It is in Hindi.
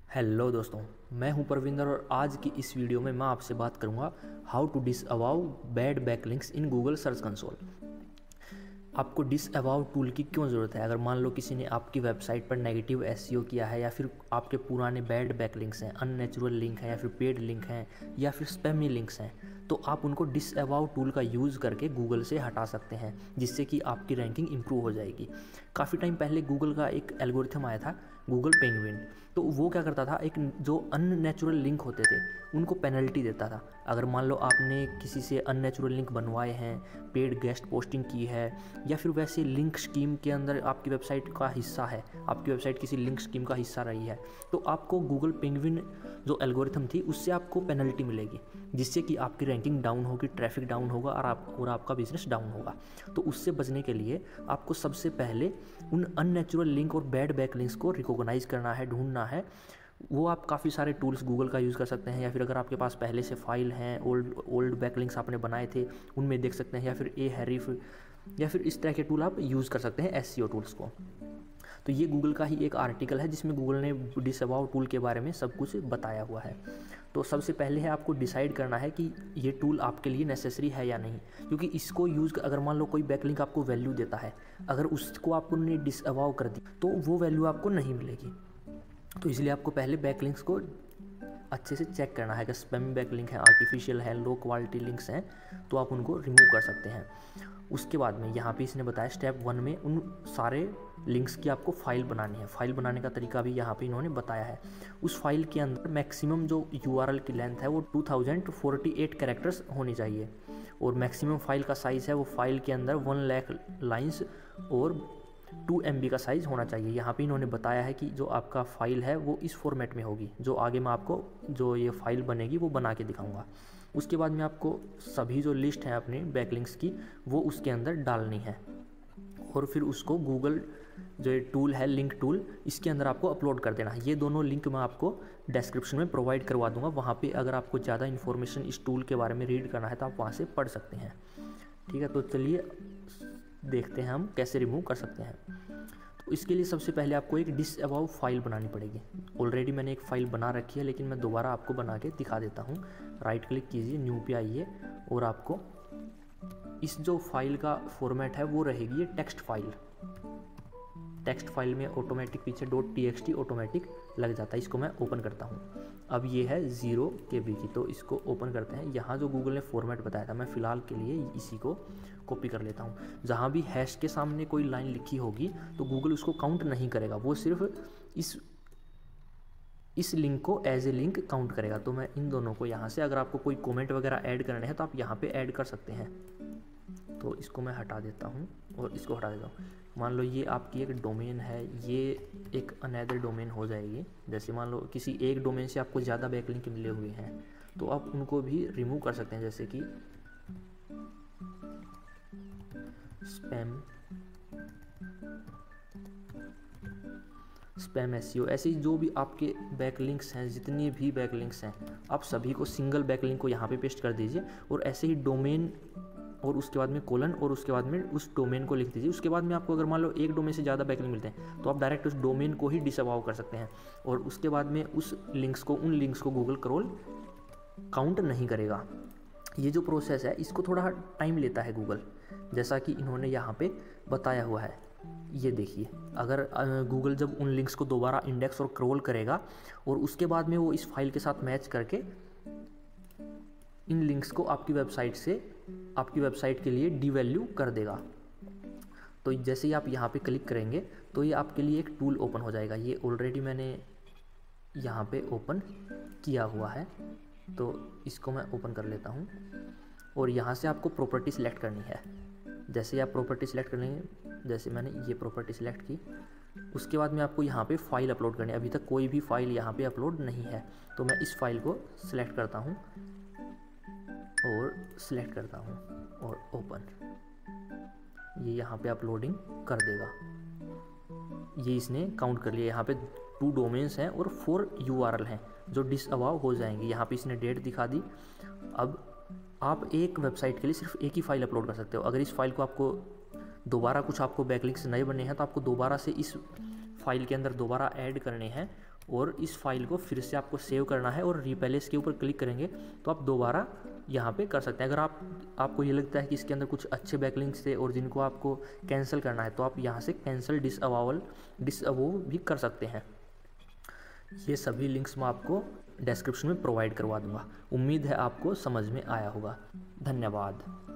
हेलो दोस्तों, मैं हूं परविंदर और आज की इस वीडियो में मैं आपसे बात करूंगा how to disavow bad backlinks in Google search console. आपको डिसअवाउ टूल की क्यों ज़रूरत है? अगर मान लो किसी ने आपकी वेबसाइट पर नेगेटिव एसईओ किया है या फिर आपके पुराने बैड बैकलिंक्स हैं, अननेचुरल लिंक हैं या फिर पेड लिंक हैं या फिर स्पैमी लिंक्स हैं, तो आप उनको डिसअवाउ टूल का यूज़ करके गूगल से हटा सकते हैं, जिससे कि आपकी रैंकिंग इंप्रूव हो जाएगी। काफ़ी टाइम पहले गूगल का एक एल्गोरिथम आया था, गूगल पेंगुइन। तो वो क्या करता था, एक जो अननेचुरल लिंक होते थे उनको पेनल्टी देता था। अगर मान लो आपने किसी से अननेचुरल लिंक बनवाए हैं, पेड गेस्ट पोस्टिंग की है या फिर वैसे लिंक स्कीम के अंदर आपकी वेबसाइट का हिस्सा है, आपकी वेबसाइट किसी लिंक स्कीम का हिस्सा रही है, तो आपको गूगल पेंगुइन जो एल्गोरिथम थी उससे आपको पेनल्टी मिलेगी, जिससे कि आपकी रैंकिंग डाउन होगी, ट्रैफिक डाउन होगा और आपका बिजनेस डाउन होगा। तो उससे बचने के लिए आपको सबसे पहले उन अननेचुरल लिंक और बैड बैक लिंक्स को रिकॉग्नाइज करना है, ढूंढना है। वो आप काफ़ी सारे टूल्स गूगल का यूज़ कर सकते हैं, या फिर अगर आपके पास पहले से फाइल हैं, ओल्ड बैकलिंक्स आपने बनाए थे उनमें देख सकते हैं, या फिर Ahref या फिर इस तरह के टूल आप यूज़ कर सकते हैं एसईओ टूल्स को। तो ये गूगल का ही एक आर्टिकल है जिसमें गूगल ने डिसअवाउ टूल के बारे में सब कुछ बताया हुआ है। तो सबसे पहले है आपको डिसाइड करना है कि ये टूल आपके लिए नेसेसरी है या नहीं, क्योंकि इसको यूज़ अगर मान लो कोई बैकलिंक आपको वैल्यू देता है, अगर उसको आपने डिसअवाउ कर दी तो वो वैल्यू आपको नहीं मिलेगी। तो इसलिए आपको पहले बैकलिंक्स को अच्छे से चेक करना है कि स्पैम बैकलिंक है, आर्टिफिशियल है, लो क्वालिटी लिंक्स हैं, तो आप उनको रिमूव कर सकते हैं। उसके बाद में यहाँ पे इसने बताया स्टेप 1 में उन सारे लिंक्स की आपको फाइल बनानी है। फाइल बनाने का तरीका भी यहाँ पे इन्होंने बताया है। उस फाइल के अंदर मैक्सिमम जो URL की लेंथ है वो 2048 कैरेक्टर्स होनी चाहिए, और मैक्सिमम फाइल का साइज़ है वो फाइल के अंदर 1 लाख लाइन्स और 2 MB का साइज़ होना चाहिए। यहाँ पे इन्होंने बताया है कि जो आपका फ़ाइल है वो इस फॉर्मेट में होगी, जो आगे मैं आपको जो ये फाइल बनेगी वो बना के दिखाऊंगा। उसके बाद में आपको सभी जो लिस्ट है अपनी बैकलिंक्स की वो उसके अंदर डालनी है, और फिर उसको गूगल जो ये टूल है, लिंक टूल, इसके अंदर आपको अपलोड कर देना है। ये दोनों लिंक मैं आपको डिस्क्रिप्शन में प्रोवाइड करवा दूंगा, वहाँ पे अगर आपको ज़्यादा इन्फॉर्मेशन इस टूल के बारे में रीड करना है तो आप वहाँ से पढ़ सकते हैं। ठीक है, तो चलिए देखते हैं हम कैसे रिमूव कर सकते हैं। तो इसके लिए सबसे पहले आपको एक डिसअवाउ फाइल बनानी पड़ेगी। ऑलरेडी मैंने एक फ़ाइल बना रखी है, लेकिन मैं दोबारा आपको बना के दिखा देता हूँ। राइट क्लिक कीजिए, न्यू पे आइए, और आपको इस जो फाइल का फॉर्मेट है वो रहेगी ये टेक्स्ट फाइल। टेक्स्ट फाइल में ऑटोमेटिक पीछे .txt ऑटोमेटिक लग जाता है। इसको मैं ओपन करता हूँ। अब ये है 0 KB की, तो इसको ओपन करते हैं। यहाँ जो गूगल ने फॉर्मेट बताया था मैं फ़िलहाल के लिए इसी को कॉपी कर लेता हूँ। जहाँ भी हैश के सामने कोई लाइन लिखी होगी तो गूगल उसको काउंट नहीं करेगा, वो सिर्फ इस लिंक को एज ए लिंक काउंट करेगा। तो मैं इन दोनों को यहाँ से, अगर आपको कोई कमेंट वगैरह ऐड करने हैं तो आप यहाँ पे ऐड कर सकते हैं। तो इसको मैं हटा देता हूँ और इसको हटा देता हूँ। मान लो ये आपकी एक डोमेन है, ये एक अनदर डोमेन हो जाएगी। जैसे मान लो किसी एक डोमेन से आपको ज़्यादा बैकलिंक मिले हुए हैं तो आप उनको भी रिमूव कर सकते हैं, जैसे कि स्पैम एसईओ। ऐसे जो भी आपके बैकलिंक्स हैं, जितनी भी बैकलिंक्स हैं, आप सभी को सिंगल बैकलिंक को यहाँ पे पेस्ट कर दीजिए, और ऐसे ही डोमेन और उसके बाद में कोलन और उसके बाद में उस डोमेन को लिख दीजिए। उसके बाद में आपको अगर मान लो एक डोमेन से ज़्यादा बैकलिंक मिलते हैं तो आप डायरेक्ट उस डोमेन को ही डिसअवाउ कर सकते हैं, और उसके बाद में उन लिंक्स को गूगल क्रॉल काउंट नहीं करेगा। ये जो प्रोसेस है इसको थोड़ा टाइम लेता है गूगल, जैसा कि इन्होंने यहाँ पे बताया हुआ है। ये देखिए, अगर गूगल जब उन लिंक्स को दोबारा इंडेक्स और क्रॉल करेगा और उसके बाद में वो इस फाइल के साथ मैच करके इन लिंक्स को आपकी वेबसाइट के लिए डीवैल्यू कर देगा। तो जैसे ही आप यहाँ पे क्लिक करेंगे तो ये आपके लिए एक टूल ओपन हो जाएगा। ये ऑलरेडी मैंने यहाँ पे ओपन किया हुआ है, तो इसको मैं ओपन कर लेता हूँ, और यहाँ से आपको प्रॉपर्टी सिलेक्ट करनी है। जैसे ही आप प्रॉपर्टी सिलेक्ट कर लेंगे, जैसे मैंने ये प्रॉपर्टी सिलेक्ट की, उसके बाद में आपको यहाँ पे फाइल अपलोड करनी है। अभी तक कोई भी फाइल यहाँ पे अपलोड नहीं है, तो मैं इस फाइल को सिलेक्ट करता हूँ और सिलेक्ट करता हूँ और ओपन। ये यहाँ पे अपलोडिंग कर देगा। ये इसने काउंट कर लिया। यहाँ पे 2 डोमेन्स हैं और 4 URL हैं जो डिसअवाउ हो जाएंगे। यहाँ पे इसने डेट दिखा दी। अब आप एक वेबसाइट के लिए सिर्फ एक ही फाइल अपलोड कर सकते हो। अगर इस फाइल को आपको दोबारा कुछ आपको बैकलिंक्स नए बने हैं तो आपको दोबारा से इस फाइल के अंदर दोबारा ऐड करने हैं, और इस फाइल को फिर से आपको सेव करना है और रीप्लेस के ऊपर क्लिक करेंगे तो आप दोबारा यहाँ पे कर सकते हैं। अगर आपको ये लगता है कि इसके अंदर कुछ अच्छे बैकलिंक्स थे और जिनको आपको कैंसिल करना है तो आप यहाँ से कैंसिल डिसअवो भी कर सकते हैं। ये सभी लिंक्स मैं आपको डिस्क्रिप्शन में प्रोवाइड करवा दूंगा। उम्मीद है आपको समझ में आया होगा। धन्यवाद।